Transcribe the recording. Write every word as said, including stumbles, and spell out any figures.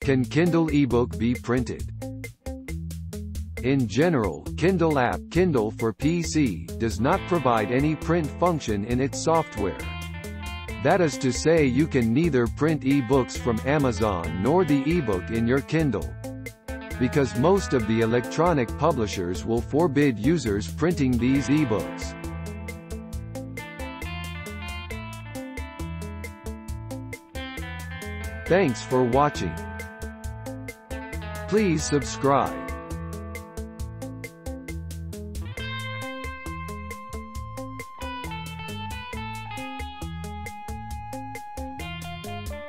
Can Kindle ebook be printed? In general, Kindle app Kindle for P C does not provide any print function in its software. That is to say, you can neither print e-books from Amazon nor the ebook in your Kindle, because most of the electronic publishers will forbid users printing these e-books. Thanks for watching. Please subscribe.